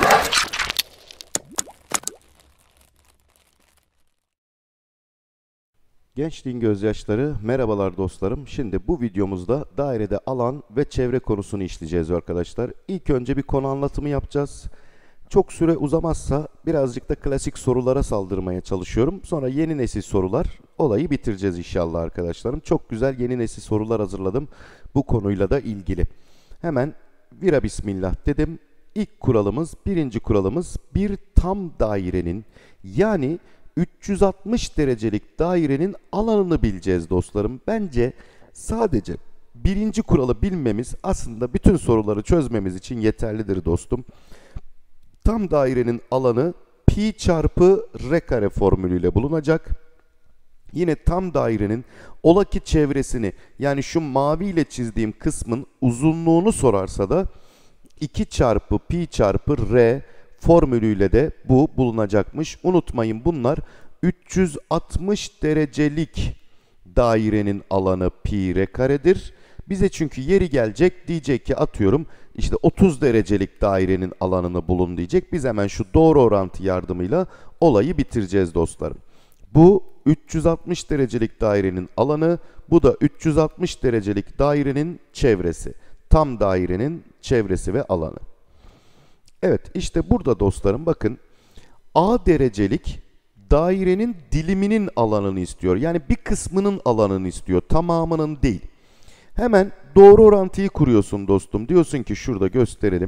Gençliğin gözyaşları, merhabalar dostlarım. Şimdi bu videomuzda dairede alan ve çevre konusunu işleyeceğiz arkadaşlar. İlk önce bir konu anlatımı yapacağız. Çok süre uzamazsa birazcık da klasik sorulara saldırmaya çalışıyorum. Sonra yeni nesil sorular, olayı bitireceğiz inşallah arkadaşlarım. Çok güzel yeni nesil sorular hazırladım bu konuyla da ilgili. Hemen vira bismillah dedim. İlk kuralımız, birinci kuralımız bir tam dairenin yani 360 derecelik dairenin alanını bileceğiz dostlarım. Bence sadece birinci kuralı bilmemiz aslında bütün soruları çözmemiz için yeterlidir dostum. Tam dairenin alanı pi çarpı r kare formülüyle bulunacak. Yine tam dairenin ola ki çevresini yani şu mavi ile çizdiğim kısmın uzunluğunu sorarsa da 2 çarpı pi çarpı r formülüyle de bu bulunacakmış. Unutmayın bunlar 360 derecelik dairenin alanı pi r karedir. Bize çünkü yeri gelecek diyecek ki atıyorum işte 30 derecelik dairenin alanını bulun diyecek. Biz hemen şu doğru orantı yardımıyla olayı bitireceğiz dostlarım. Bu 360 derecelik dairenin alanı, bu da 360 derecelik dairenin çevresi. Tam dairenin çevresi ve alanı. Evet işte burada dostlarım bakın A derecelik dairenin diliminin alanını istiyor. Yani bir kısmının alanını istiyor. Tamamının değil. Hemen doğru orantıyı kuruyorsun dostum. Diyorsun ki şurada gösterelim.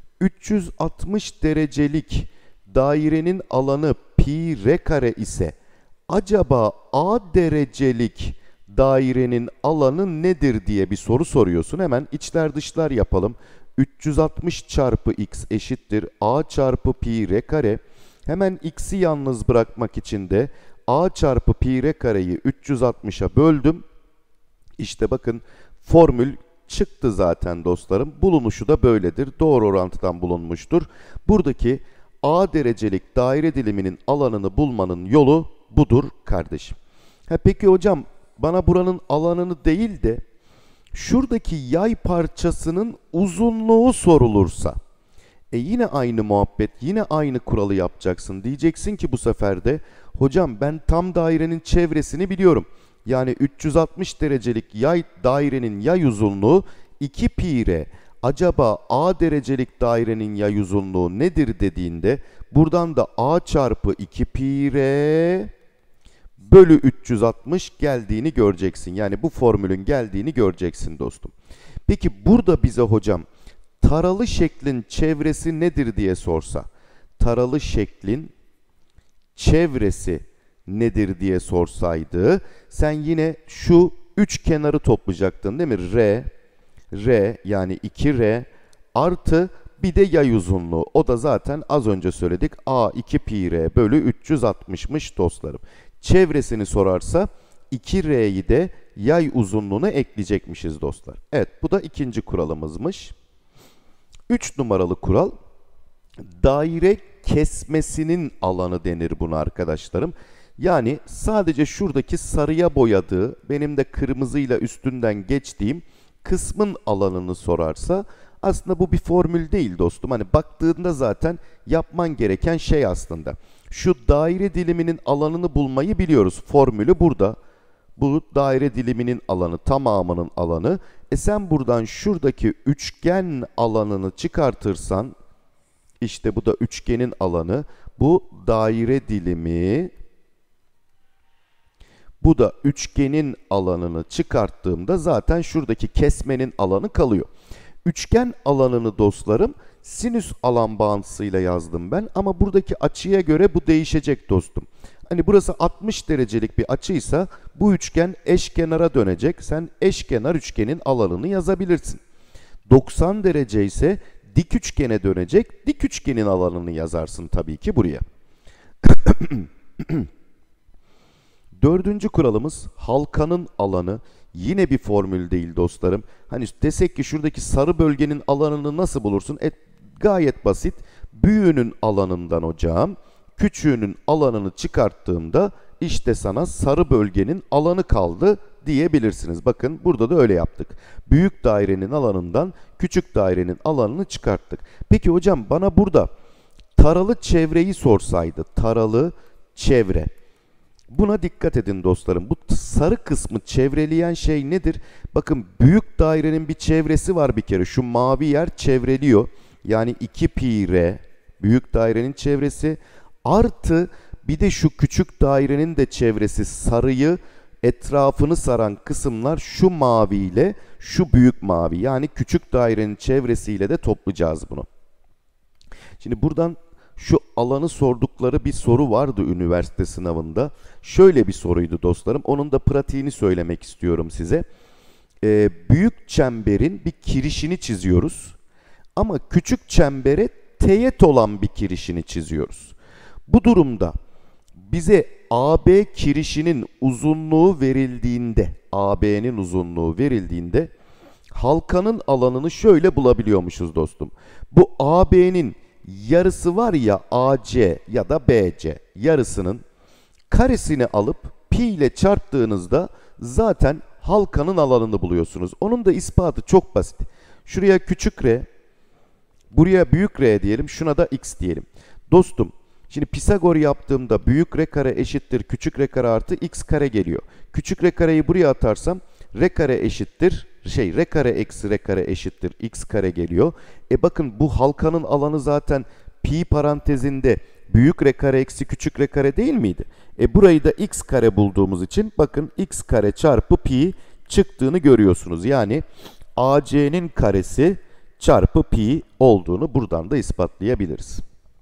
360 derecelik dairenin alanı pi r kare ise acaba A derecelik dairenin alanı nedir diye bir soru soruyorsun. Hemen içler dışlar yapalım. 360 çarpı x eşittir a çarpı pi r kare. Hemen x'i yalnız bırakmak için de a çarpı pi r kareyi 360'a böldüm. İşte bakın formül çıktı zaten dostlarım. Bulunuşu da böyledir. Doğru orantıdan bulunmuştur. Buradaki a derecelik daire diliminin alanını bulmanın yolu budur kardeşim. Peki hocam bana buranın alanını değil de şuradaki yay parçasının uzunluğu sorulursa yine aynı muhabbet, yine aynı kuralı yapacaksın. Diyeceksin ki bu sefer de hocam ben tam dairenin çevresini biliyorum. Yani 360 derecelik yay dairenin yay uzunluğu 2 pi r. Acaba a derecelik dairenin yay uzunluğu nedir dediğinde buradan da a çarpı 2 pi r bölü 360 geldiğini göreceksin. Yani bu formülün geldiğini göreceksin dostum. Peki burada bize hocam taralı şeklin çevresi nedir diye sorsa, taralı şeklin çevresi nedir diye sorsaydı, sen yine şu üç kenarı toplayacaktın değil mi? R yani 2R artı bir de yay uzunluğu. O da zaten az önce söyledik. A 2 pi r bölü 360'mış dostlarım. Çevresini sorarsa 2R'yi de yay uzunluğuna ekleyecekmişiz dostlar. Evet bu da ikinci kuralımızmış. 3 numaralı kural daire kesmesinin alanı denir buna arkadaşlarım. Yani sadece şuradaki sarıya boyadığı benim de kırmızıyla üstünden geçtiğim kısmın alanını sorarsa aslında bu bir formül değil dostum. Hani baktığında zaten yapman gereken şey aslında. Şu daire diliminin alanını bulmayı biliyoruz. Formülü burada. Bu daire diliminin alanı, tamamının alanı. Sen buradan şuradaki üçgen alanını çıkartırsan, işte bu da üçgenin alanı. Bu daire dilimi, bu da üçgenin alanını çıkarttığımda zaten şuradaki kesmenin alanı kalıyor. Üçgen alanını dostlarım sinüs alan bağıntısıyla yazdım ben ama buradaki açıya göre bu değişecek dostum. Hani burası 60 derecelik bir açıysa bu üçgen eşkenara dönecek. Sen eşkenar üçgenin alanını yazabilirsin. 90 derece ise dik üçgene dönecek. Dik üçgenin alanını yazarsın tabii ki buraya. Dördüncü kuralımız halkanın alanı. Yine bir formül değil dostlarım. Hani desek ki şuradaki sarı bölgenin alanını nasıl bulursun? Gayet basit. Büyüğünün alanından hocam, küçüğünün alanını çıkarttığımda işte sana sarı bölgenin alanı kaldı diyebilirsiniz. Bakın burada da öyle yaptık. Büyük dairenin alanından küçük dairenin alanını çıkarttık. Peki hocam bana burada taralı çevreyi sorsaydı, taralı çevre. Buna dikkat edin dostlarım. Bu sarı kısmı çevreleyen şey nedir? Bakın büyük dairenin bir çevresi var bir kere. Şu mavi yer çevreliyor. Yani 2 pi r büyük dairenin çevresi artı bir de şu küçük dairenin de çevresi, sarıyı etrafını saran kısımlar şu mavi ile şu büyük mavi. Yani küçük dairenin çevresiyle de toplayacağız bunu. Şimdi buradan şu alanı sordukları bir soru vardı üniversite sınavında. Şöyle bir soruydu dostlarım. Onun da pratiğini söylemek istiyorum size. Büyük çemberin bir kirişini çiziyoruz. Ama küçük çembere teğet olan bir kirişini çiziyoruz. Bu durumda bize AB kirişinin uzunluğu verildiğinde, AB'nin uzunluğu verildiğinde halkanın alanını şöyle bulabiliyormuşuz dostum. Bu AB'nin yarısı var ya, AC ya da BC yarısının karesini alıp pi ile çarptığınızda zaten halkanın alanını buluyorsunuz. Onun da ispatı çok basit. Şuraya küçük r, buraya büyük r diyelim, şuna da x diyelim. Dostum, şimdi Pisagor yaptığımda büyük r kare eşittir küçük r kare artı x kare geliyor. Küçük r kareyi buraya atarsam r kare eşittir r kare eksi r kare eşittir x kare geliyor. Bakın bu halkanın alanı zaten pi parantezinde büyük r kare eksi küçük r kare değil miydi? Burayı da x kare bulduğumuz için bakın x kare çarpı pi çıktığını görüyorsunuz. Yani AC'nin karesi çarpı pi olduğunu buradan da ispatlayabiliriz.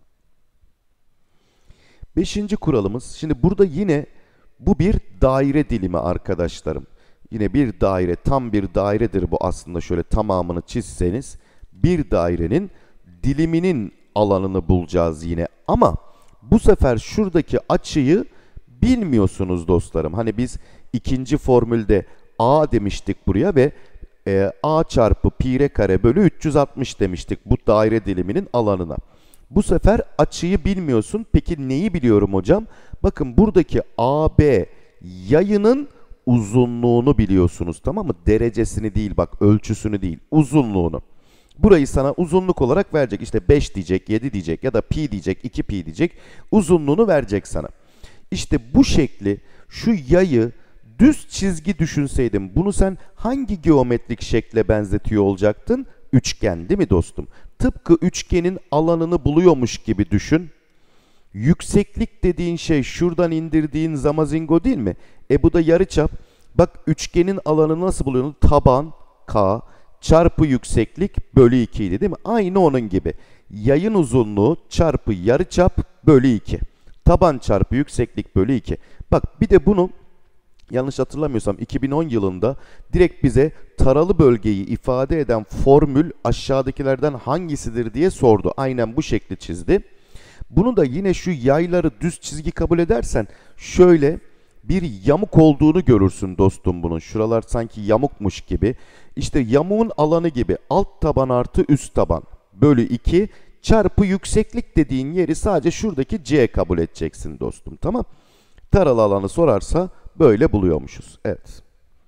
Beşinci kuralımız, şimdi burada yine bu bir daire dilimi arkadaşlarım. Yine bir daire, tam bir dairedir bu aslında, şöyle tamamını çizseniz. Bir dairenin diliminin alanını bulacağız yine. Ama bu sefer şuradaki açıyı bilmiyorsunuz dostlarım. Hani biz ikinci formülde a demiştik buraya ve a çarpı pi r kare bölü 360 demiştik bu daire diliminin alanına. Bu sefer açıyı bilmiyorsun. Peki neyi biliyorum hocam? Bakın buradaki AB yayının uzunluğunu biliyorsunuz, tamam mı? Derecesini değil, bak ölçüsünü değil, uzunluğunu. Burayı sana uzunluk olarak verecek. İşte 5 diyecek, 7 diyecek ya da pi diyecek, 2 pi diyecek. Uzunluğunu verecek sana. İşte bu şekli, şu yayı düz çizgi düşünseydim, bunu sen hangi geometrik şekle benzetiyor olacaktın? Üçgen değil mi dostum? Tıpkı üçgenin alanını buluyormuş gibi düşün. Yükseklik dediğin şey şuradan indirdiğin zamazingo değil mi? Bu da yarıçap. Bak üçgenin alanını nasıl buluyorsun? Taban k çarpı yükseklik bölü 2 idi değil mi? Aynı onun gibi. Yayın uzunluğu çarpı yarıçap bölü 2. Taban çarpı yükseklik bölü 2. Bak bir de bunu yanlış hatırlamıyorsam 2010 yılında direkt bize taralı bölgeyi ifade eden formül aşağıdakilerden hangisidir diye sordu. Aynen bu şekli çizdi. Bunu da yine şu yayları düz çizgi kabul edersen şöyle bir yamuk olduğunu görürsün dostum bunun. Şuralar sanki yamukmuş gibi. İşte yamuğun alanı gibi alt taban artı üst taban bölü 2 çarpı yükseklik dediğin yeri sadece şuradaki c kabul edeceksin dostum, tamam. Taralı alanı sorarsa böyle buluyormuşuz. Evet.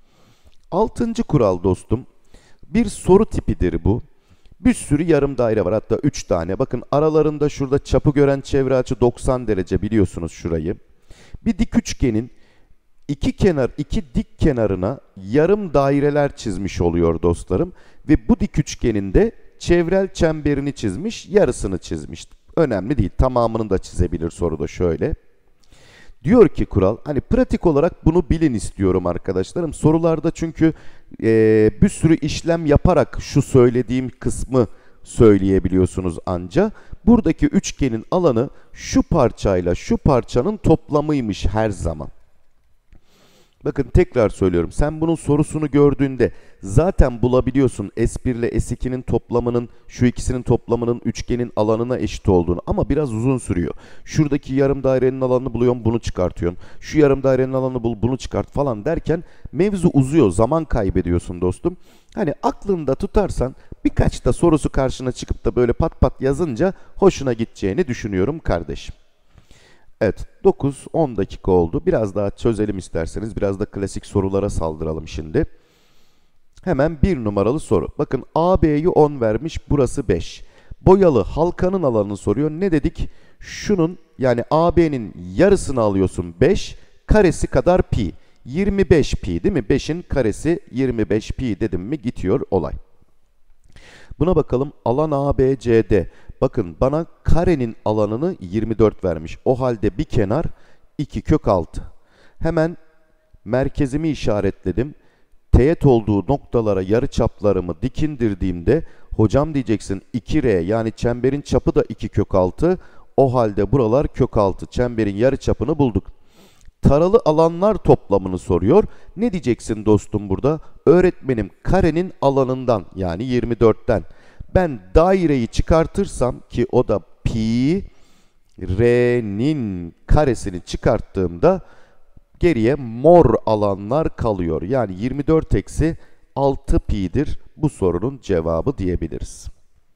6. kural dostum. Bir soru tipidir bu. Bir sürü yarım daire var, hatta 3 tane. Bakın aralarında şurada çapı gören çevre açı 90 derece, biliyorsunuz şurayı. Bir dik üçgenin iki dik kenarına yarım daireler çizmiş oluyor dostlarım. Ve bu dik üçgenin de çevrel çemberini çizmiş, yarısını çizmiş. Önemli değil, tamamını da çizebilir soruda şöyle. Diyor ki kural, hani pratik olarak bunu bilin istiyorum arkadaşlarım. Sorularda çünkü bir sürü işlem yaparak şu söylediğim kısmı söyleyebiliyorsunuz anca. Buradaki üçgenin alanı şu parçayla şu parçanın toplamıymış her zaman. Bakın tekrar söylüyorum. Sen bunun sorusunu gördüğünde zaten bulabiliyorsun S1 ile S2'nin toplamının, şu ikisinin toplamının üçgenin alanına eşit olduğunu, ama biraz uzun sürüyor. Şuradaki yarım dairenin alanını buluyorsun, bunu çıkartıyorsun. Şu yarım dairenin alanını bul, bunu çıkart falan derken mevzu uzuyor, zaman kaybediyorsun dostum. Hani aklında tutarsan birkaç da sorusu karşına çıkıp da böyle pat pat yazınca hoşuna gideceğini düşünüyorum kardeşim. Evet, 9-10 dakika oldu. Biraz daha çözelim isterseniz. Biraz da klasik sorulara saldıralım şimdi. Hemen bir numaralı soru. Bakın AB'yi 10 vermiş, burası 5. Boyalı halkanın alanını soruyor. Ne dedik? Şunun yani AB'nin yarısını alıyorsun 5, karesi kadar pi. 25 pi değil mi? 5'in karesi 25 pi dedim mi gidiyor olay. Buna bakalım. Alan ABCD. Bakın bana karenin alanını 24 vermiş. O halde bir kenar 2 kök 6. Hemen merkezimi işaretledim. Teğet olduğu noktalara yarıçaplarımı dikindirdiğimde hocam diyeceksin 2R yani çemberin çapı da 2 kök 6. O halde buralar kök 6. Çemberin yarıçapını bulduk. Taralı alanlar toplamını soruyor. Ne diyeceksin dostum burada? Öğretmenim karenin alanından yani 24'ten ben daireyi çıkartırsam ki o da pi r'nin karesini çıkarttığımda geriye mor alanlar kalıyor. Yani 24 eksi 6 pi'dir bu sorunun cevabı diyebiliriz.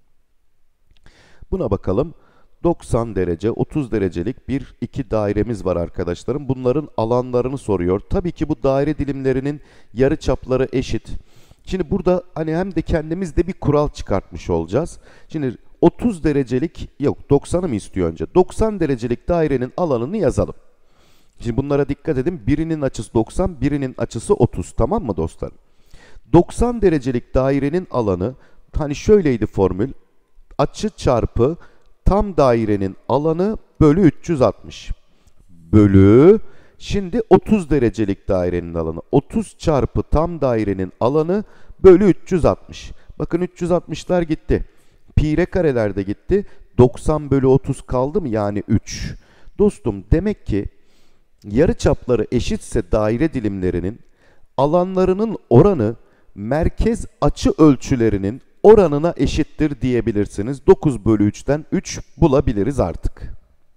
Buna bakalım. 90 derece, 30 derecelik bir iki dairemiz var arkadaşlarım. Bunların alanlarını soruyor. Tabii ki bu daire dilimlerinin yarıçapları eşit. Şimdi burada hani hem de kendimiz de bir kural çıkartmış olacağız. Şimdi 30 derecelik, yok 90'ı mı istiyor önce? 90 derecelik dairenin alanını yazalım. Şimdi bunlara dikkat edin. Birinin açısı 90, birinin açısı 30. Tamam mı dostlarım? 90 derecelik dairenin alanı, hani şöyleydi formül. Açı çarpı tam dairenin alanı bölü 360. Bölü, şimdi 30 derecelik dairenin alanı. 30 çarpı tam dairenin alanı bölü 360. Bakın 360'lar gitti. Pi r kareler de gitti. 90 bölü 30 kaldı mı? Yani 3. Dostum demek ki yarıçapları eşitse daire dilimlerinin alanlarının oranı merkez açı ölçülerinin oranına eşittir diyebilirsiniz. 9 bölü 3'ten 3 bulabiliriz artık.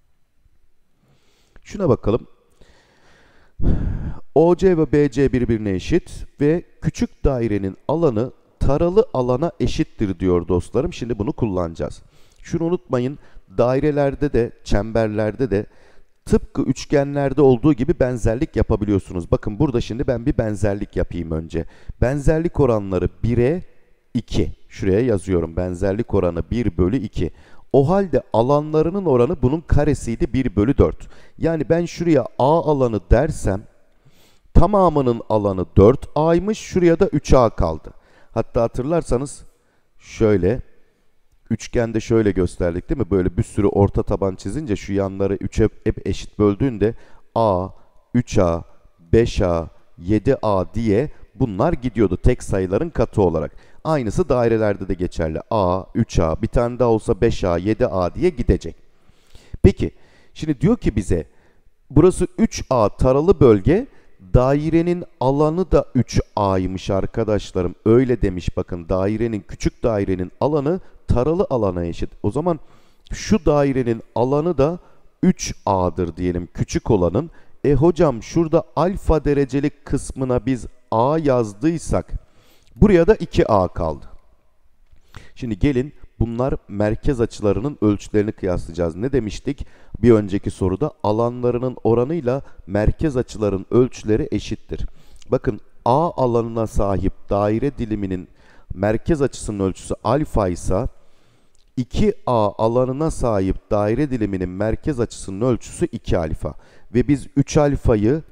Şuna bakalım. OC ve BC birbirine eşit ve küçük dairenin alanı taralı alana eşittir diyor dostlarım. Şimdi bunu kullanacağız. Şunu unutmayın. Dairelerde de, çemberlerde de tıpkı üçgenlerde olduğu gibi benzerlik yapabiliyorsunuz. Bakın burada şimdi ben bir benzerlik yapayım önce. Benzerlik oranları 1'e 2. Şuraya yazıyorum. Benzerlik oranı 1 bölü 2. O halde alanlarının oranı bunun karesiydi 1 bölü 4. Yani ben şuraya A alanı dersem tamamının alanı 4A'ymış. Şuraya da 3A kaldı. Hatta hatırlarsanız şöyle üçgende şöyle gösterdik değil mi? Böyle bir sürü orta taban çizince şu yanları 3'e hep eşit böldüğünde A, 3A, 5A, 7A diye bunlar gidiyordu tek sayıların katı olarak. Aynısı dairelerde de geçerli. A, 3A, bir tane daha olsa 5A, 7A diye gidecek. Peki, şimdi diyor ki bize burası 3A taralı bölge, dairenin alanı da 3A'ymış arkadaşlarım. Öyle demiş bakın, dairenin, küçük dairenin alanı taralı alana eşit. O zaman şu dairenin alanı da 3A'dır diyelim, küçük olanın. Hocam şurada alfa derecelik kısmına biz A yazdıysak buraya da 2A kaldı. Şimdi gelin bunlar merkez açılarının ölçülerini kıyaslayacağız. Ne demiştik? Bir önceki soruda alanlarının oranıyla merkez açıların ölçüleri eşittir. Bakın A alanına sahip daire diliminin merkez açısının ölçüsü alfa ise 2A alanına sahip daire diliminin merkez açısının ölçüsü 2 alfa. Ve biz 3 alfayı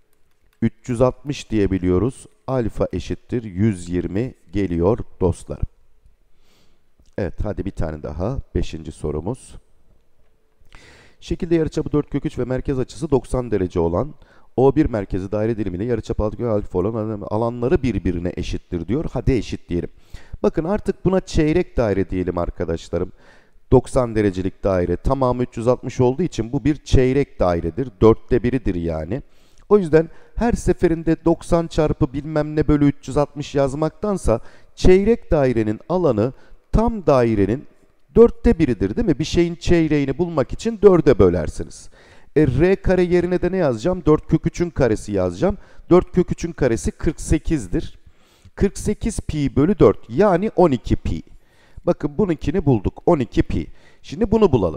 360 diyebiliyoruz. Alfa eşittir 120 geliyor dostlarım. Evet, hadi bir tane daha. 5. sorumuz. Şekilde yarıçapı 4 kök 3 ve merkez açısı 90 derece olan O1 merkezi daire dilimine yarıçapı 6 kök alfa olan alanları birbirine eşittir diyor. Hadi eşit diyelim. Bakın artık buna çeyrek daire diyelim arkadaşlarım. 90 derecelik daire tamamı 360 olduğu için bu bir çeyrek dairedir. 4'te 1'idir yani. O yüzden her seferinde 90 çarpı bilmem ne bölü 360 yazmaktansa çeyrek dairenin alanı tam dairenin 4'te 1'idir değil mi? Bir şeyin çeyreğini bulmak için 4'e bölersiniz. R kare yerine de ne yazacağım? 4 kök 3'ün karesi yazacağım. 4 kök 3'ün karesi 48'dir. 48 pi bölü 4 yani 12 pi. Bakın bununkini bulduk. 12 pi. Şimdi bunu bulalım.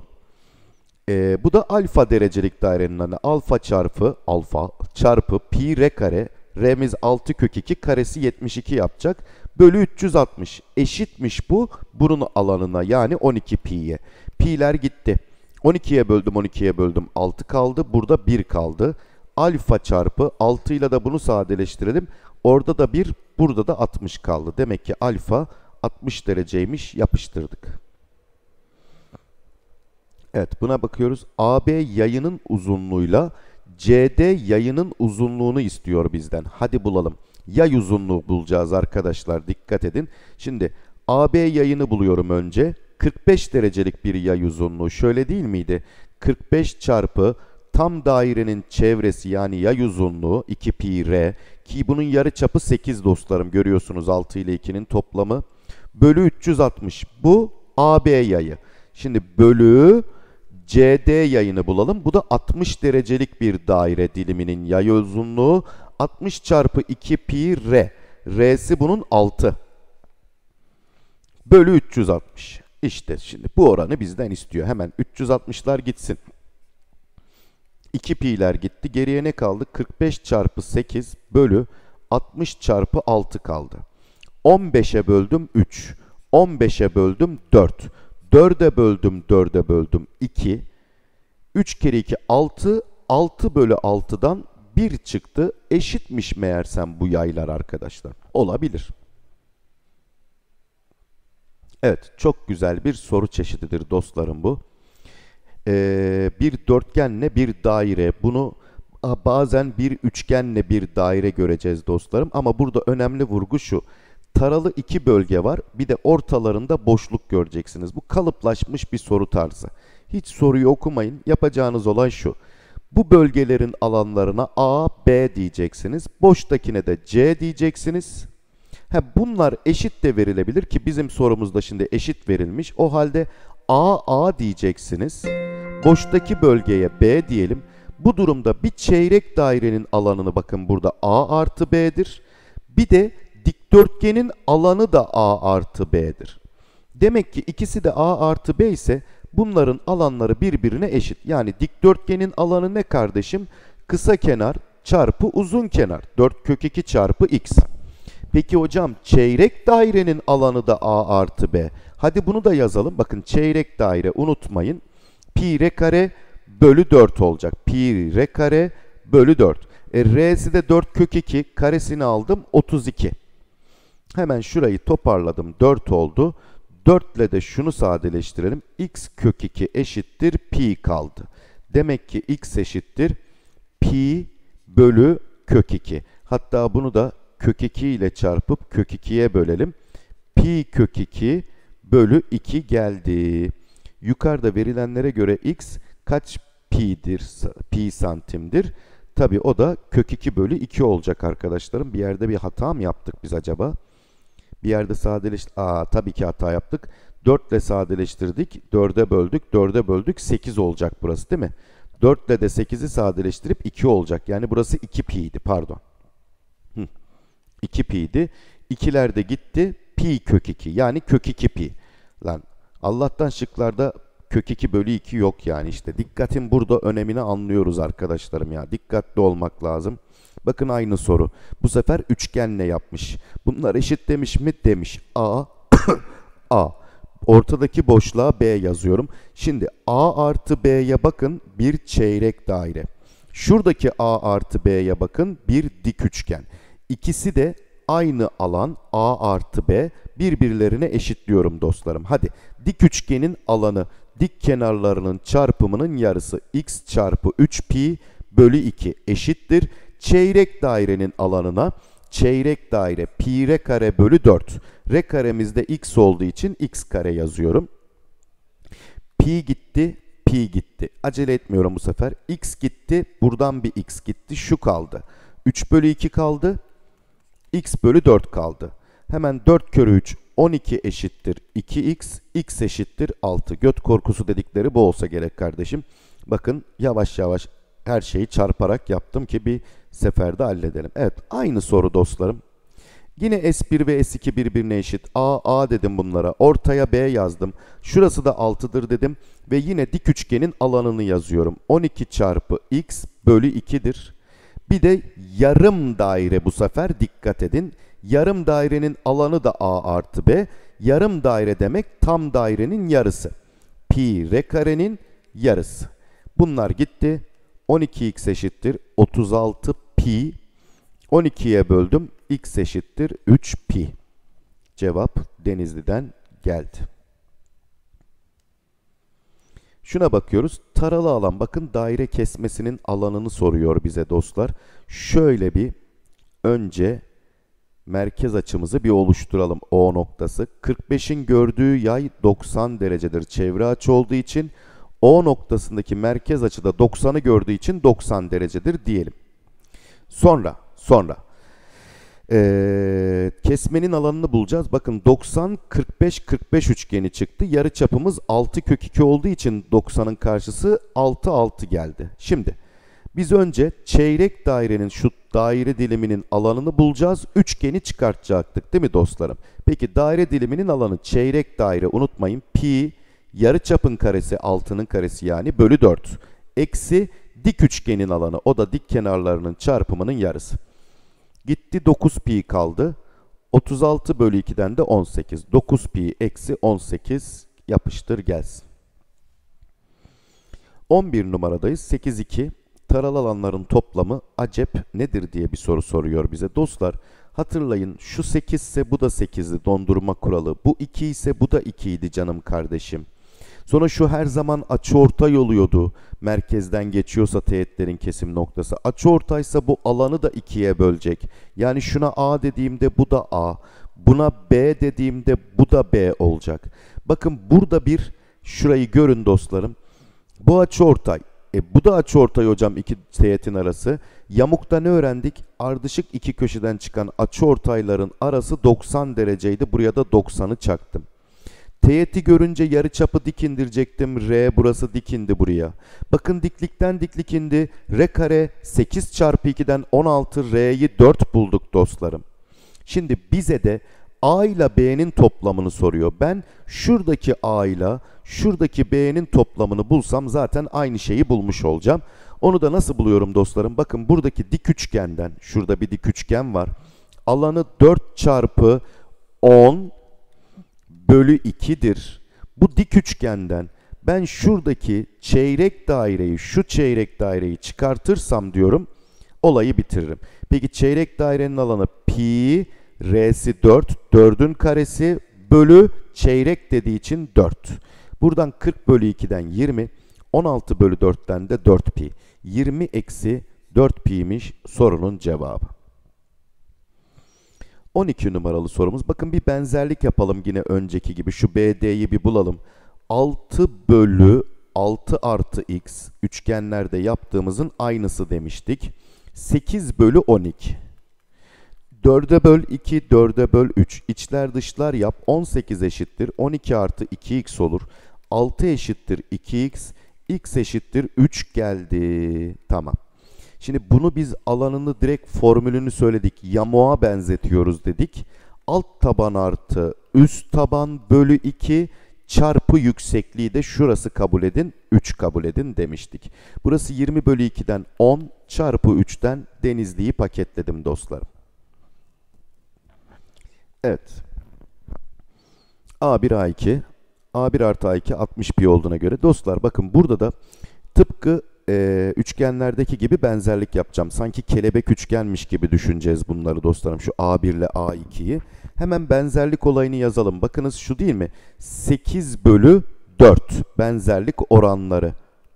Bu da alfa derecelik dairenin alanı. Alfa çarpı pi r kare. R'miz 6 kök 2 karesi 72 yapacak. Bölü 360 eşitmiş bu bunun alanına, yani 12 pi'ye. Pi'ler gitti. 12'ye böldüm, 12'ye böldüm, 6 kaldı. Burada 1 kaldı. Alfa çarpı 6 ile de bunu sadeleştirelim. Orada da 1, burada da 60 kaldı. Demek ki alfa 60 dereceymiş, yapıştırdık. Evet, buna bakıyoruz. AB yayının uzunluğuyla CD yayının uzunluğunu istiyor bizden. Hadi bulalım. Yay uzunluğu bulacağız arkadaşlar. Dikkat edin. Şimdi AB yayını buluyorum önce. 45 derecelik bir yay uzunluğu. Şöyle değil miydi? 45 çarpı tam dairenin çevresi, yani yay uzunluğu 2 pi r, ki bunun yarıçapı 8 dostlarım. Görüyorsunuz 6 ile 2'nin toplamı. Bölü 360. Bu AB yayı. Şimdi bölü CD yayını bulalım. Bu da 60 derecelik bir daire diliminin yay uzunluğu. 60 çarpı 2 pi r. R'si bunun 6. Bölü 360. İşte şimdi bu oranı bizden istiyor. Hemen 360'lar gitsin. 2 pi'ler gitti. Geriye ne kaldı? 45 çarpı 8 bölü 60 çarpı 6 kaldı. 15'e böldüm 3. 15'e böldüm 4. 4'e böldüm 4'e böldüm 2. 3 kere 2 6. 6 bölü 6'dan 1 çıktı. Eşitmiş meğersem bu yaylar arkadaşlar. Olabilir. Evet, çok güzel bir soru çeşididir dostlarım bu. Bir dörtgenle bir daire, bunu bazen bir üçgenle bir daire göreceğiz dostlarım. Ama burada önemli vurgu şu: taralı iki bölge var, bir de ortalarında boşluk göreceksiniz. Bu kalıplaşmış bir soru tarzı. Hiç soruyu okumayın, yapacağınız olay şu: bu bölgelerin alanlarına A, B diyeceksiniz, boştakine de C diyeceksiniz. Bunlar eşit de verilebilir ki bizim sorumuzda şimdi eşit verilmiş. O halde A diyeceksiniz. Boştaki bölgeye B diyelim. Bu durumda bir çeyrek dairenin alanını, bakın burada A artı B'dir. Bir de dikdörtgenin alanı da A artı B'dir. Demek ki ikisi de A artı B ise bunların alanları birbirine eşit. Yani dikdörtgenin alanı ne kardeşim? Kısa kenar çarpı uzun kenar. 4 kök 2 çarpı x. Peki hocam, çeyrek dairenin alanı da A artı B. Hadi bunu da yazalım. Bakın, çeyrek daire unutmayın. Pi r kare bölü 4 olacak. Pi r kare bölü 4. R'si de 4 kök 2. Karesini aldım 32. Hemen şurayı toparladım. 4 oldu. 4 ile de şunu sadeleştirelim. X kök 2 eşittir pi kaldı. Demek ki x eşittir pi bölü kök 2. Hatta bunu da kök 2 ile çarpıp kök 2'ye bölelim. Pi kök 2 bölü 2 geldi. Yukarıda verilenlere göre x kaç pi'dir, pi santimdir? Tabi o da kök 2 bölü 2 olacak arkadaşlarım. Bir yerde bir hata mı yaptık biz acaba? Bir yerde tabii ki hata yaptık. 4 ile sadeleştirdik. 4'e böldük. 4'e böldük. 8 olacak burası, değil mi? 4 ile de 8'i sadeleştirip 2 olacak. Yani burası 2 pi'ydi, pardon. 2 pi'ydi. 2'ler de gitti. Pi kök 2. Yani kök 2 pi. Lan Allah'tan şıklarda kök 2 bölü 2 yok yani işte. Dikkatin burada önemini anlıyoruz arkadaşlarım ya. Dikkatli olmak lazım. Bakın, aynı soru. Bu sefer üçgenle yapmış. Bunlar eşit demiş mi? Demiş. A, A. Ortadaki boşluğa B yazıyorum. Şimdi A artı B'ye bakın, bir çeyrek daire. Şuradaki A artı B'ye bakın, bir dik üçgen. İkisi de aynı alan, A artı B, birbirlerine eşitliyorum dostlarım. Hadi, dik üçgenin alanı dik kenarlarının çarpımının yarısı x çarpı 3 pi bölü 2 eşittir. Çeyrek dairenin alanına çeyrek daire pi r kare bölü 4. R karemizde x olduğu için x kare yazıyorum. Pi gitti, pi gitti. Acele etmiyorum bu sefer. X gitti, buradan bir x gitti, şu kaldı. 3 bölü 2 kaldı. X bölü 4 kaldı. Hemen 4 kere 3 12 eşittir 2x, x eşittir 6. Göt korkusu dedikleri bu olsa gerek kardeşim. Bakın, yavaş yavaş her şeyi çarparak yaptım ki bir seferde halledelim. Evet, aynı soru dostlarım. Yine S1 ve S2 birbirine eşit. A dedim bunlara. Ortaya B yazdım. Şurası da 6'dır dedim. Ve yine dik üçgenin alanını yazıyorum. 12 çarpı x bölü 2'dir. Bir de yarım daire, bu sefer dikkat edin. Yarım dairenin alanı da a artı b. Yarım daire demek tam dairenin yarısı. Pi r karenin yarısı. Bunlar gitti. 12x eşittir 36 pi. 12'ye böldüm. X eşittir 3 pi. Cevap Denizli'den geldi. Şuna bakıyoruz. Taralı alan, bakın daire kesmesinin alanını soruyor bize dostlar. Şöyle bir önce merkez açımızı bir oluşturalım. O noktası. 45'in gördüğü yay 90 derecedir. Çevre açı olduğu için O noktasındaki merkez açı da 90'ı gördüğü için 90 derecedir diyelim. Sonra kesmenin alanını bulacağız. Bakın 90, 45, 45 üçgeni çıktı. Yarıçapımız 6 kök 2 olduğu için 90'ın karşısı 6, 6 geldi. Şimdi biz önce çeyrek dairenin şu daire diliminin alanını bulacağız. Üçgeni çıkartacaktık değil mi dostlarım? Peki daire diliminin alanı çeyrek daire, unutmayın, pi yarıçapın karesi 6'nın karesi yani bölü 4. Eksi dik üçgenin alanı, o da dik kenarlarının çarpımının yarısı. Gitti 9 pi kaldı. 36 bölü 2'den de 18. 9 pi eksi 18 yapıştır gelsin. 11 numaradayız. 8, 2. Taralı alanların toplamı acep nedir diye bir soru soruyor bize. Dostlar hatırlayın, şu 8 ise bu da 8'di dondurma kuralı. Bu 2 ise bu da 2 idi canım kardeşim. Sonra şu her zaman açıortay oluyordu. Merkezden geçiyorsa teğetlerin kesim noktası. Açıortaysa bu alanı da 2'ye bölecek. Yani şuna A dediğimde bu da A. Buna B dediğimde bu da B olacak. Bakın burada bir, şurayı görün dostlarım. Bu açıortay. Bu da açıortay hocam, iki teğetin arası. Yamukta ne öğrendik? Ardışık iki köşeden çıkan açıortayların arası 90 dereceydi. Buraya da 90'ı çaktım. Teğeti görünce yarıçapı dik indirecektim. R burası dik indi buraya. Bakın diklikten diklik indi. R kare 8 çarpı 2'den 16, R'yi 4 bulduk dostlarım. Şimdi bize de A ile B'nin toplamını soruyor. Ben şuradaki A ile şuradaki B'nin toplamını bulsam zaten aynı şeyi bulmuş olacağım. Onu da nasıl buluyorum dostlarım? Bakın buradaki dik üçgenden, şurada bir dik üçgen var. Alanı 4 çarpı 10 bölü 2'dir. Bu dik üçgenden ben şuradaki çeyrek daireyi, şu çeyrek daireyi çıkartırsam diyorum, olayı bitiririm. Peki çeyrek dairenin alanı pi, r'si 4, 4'ün karesi bölü çeyrek dediği için 4. Buradan 40 bölü 2'den 20, 16 bölü 4'ten de 4 pi. 20 eksi 4 pi'ymiş sorunun cevabı. 12 numaralı sorumuz. Bakın bir benzerlik yapalım yine önceki gibi. Şu BD'yi bir bulalım. 6 bölü 6 artı x üçgenlerde yaptığımızın aynısı demiştik. 8 bölü 12. 4'e böl 2, 4'e böl 3. İçler dışlar yap. 18 eşittir 12 artı 2x olur. 6 eşittir 2x. X eşittir 3 geldi. Tamam. Şimdi bunu biz alanını direkt formülünü söyledik. Yamuğa benzetiyoruz dedik. Alt taban artı üst taban bölü 2 çarpı yüksekliği de şurası kabul edin, 3 kabul edin demiştik. Burası 20 bölü 2'den 10 çarpı 3'ten Denizli'yi paketledim dostlarım. Evet. A1 A2 A1 artı A2 60 pi olduğuna göre dostlar bakın burada da tıpkı üçgenlerdeki gibi benzerlik yapacağım. Sanki kelebek üçgenmiş gibi düşüneceğiz bunları dostlarım. Şu A1 ile A2'yi. Hemen benzerlik olayını yazalım. Bakınız şu değil mi? 8 bölü 4 benzerlik oranları.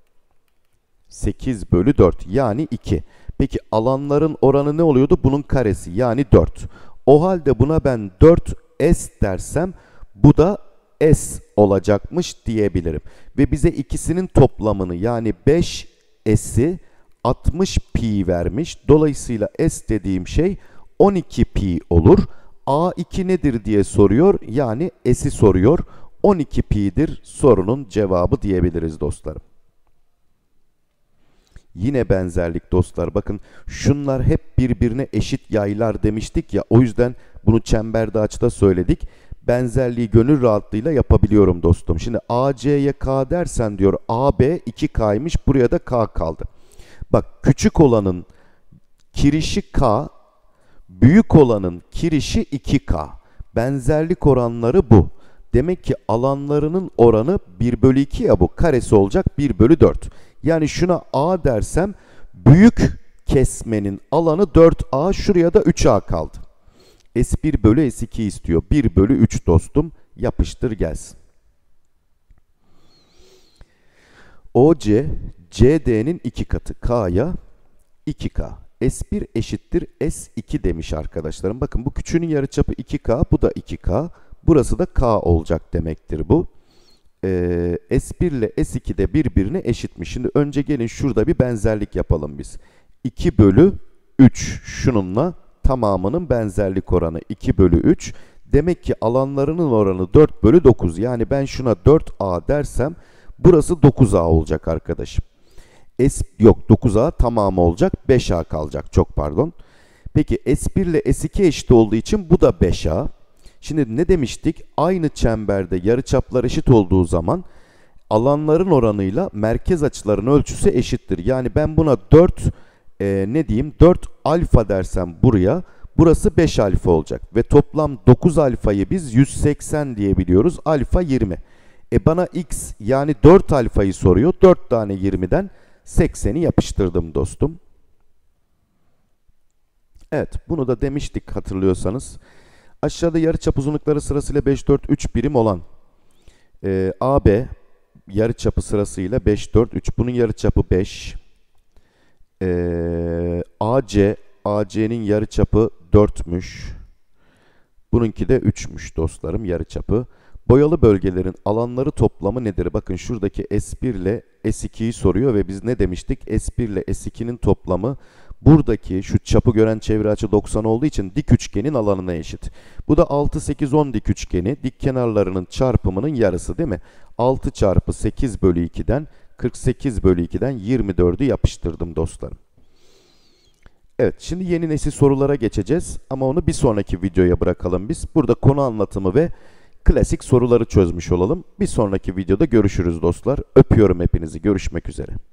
8 bölü 4 yani 2. Peki alanların oranı ne oluyordu? Bunun karesi yani 4. O halde buna ben 4s dersem bu da s olacakmış diyebilirim. Ve bize ikisinin toplamını yani 5s'i 60 pi vermiş. Dolayısıyla s dediğim şey 12 pi olur. A2 nedir diye soruyor. Yani s'i soruyor. 12 pi'dir sorunun cevabı diyebiliriz dostlarım. Yine benzerlik dostlar. Bakın şunlar hep birbirine eşit yaylar demiştik ya. O yüzden bunu çemberde açıda söyledik. Benzerliği gönül rahatlığıyla yapabiliyorum dostum. Şimdi AC'ye K dersen diyor AB 2K'ymış. Buraya da K kaldı. Bak küçük olanın kirişi K, Büyük olanın kirişi 2K. Benzerlik oranları bu. Demek ki alanlarının oranı 1 bölü 2 ya bu. Karesi olacak 1 bölü 4. Yani şuna A dersem büyük kesmenin alanı 4A, şuraya da 3A kaldı. S1 bölü S2 istiyor. 1 bölü 3 dostum. Yapıştır gelsin. OC, CD'nin 2 katı. K'ya 2K. S1 eşittir S2 demiş arkadaşlarım. Bakın bu küçüğünün yarıçapı 2K, bu da 2K. Burası da K olacak demektir bu. S1 ile S2 de birbirine eşitmiş. Şimdi önce gelin şurada bir benzerlik yapalım biz. 2 bölü 3 şununla tamamının benzerlik oranı 2 bölü 3. Demek ki alanlarının oranı 4 bölü 9. Yani ben şuna 4A dersem burası 9A olacak arkadaşım. Yok 9A tamamı olacak, 5A kalacak, çok pardon. Peki S1 ile S2 eşit olduğu için bu da 5A. Şimdi ne demiştik? Aynı çemberde yarıçaplar eşit olduğu zaman alanların oranıyla merkez açıların ölçüsü eşittir. Yani ben buna 4 4 alfa dersem buraya, burası 5 alfa olacak. Ve toplam 9 alfayı biz 180 diyebiliyoruz. Alfa 20. Bana x yani 4 alfayı soruyor. 4 tane 20'den 80'i yapıştırdım dostum. Evet, bunu da demiştik hatırlıyorsanız. Aşağıda yarıçap uzunlukları sırasıyla 5, 4, 3 birim olan AB yarıçapı sırasıyla 5, 4, 3. Bunun yarıçapı 5. AC'nin yarıçapı 4'müş. Bununki de 3'müş dostlarım yarıçapı. Boyalı bölgelerin alanları toplamı nedir? Bakın şuradaki S1 ile S2'yi soruyor ve biz ne demiştik? S1 ile S2'nin toplamı buradaki şu çapı gören çevre açı 90 olduğu için dik üçgenin alanına eşit. Bu da 6, 8, 10 dik üçgeni dik kenarlarının çarpımının yarısı değil mi? 6 çarpı 8 bölü 2'den 48 bölü 2'den 24'ü yapıştırdım dostlarım. Evet, şimdi yeni nesil sorulara geçeceğiz ama onu bir sonraki videoya bırakalım biz. Burada konu anlatımı ve klasik soruları çözmüş olalım. Bir sonraki videoda görüşürüz dostlar. Öpüyorum hepinizi. Görüşmek üzere.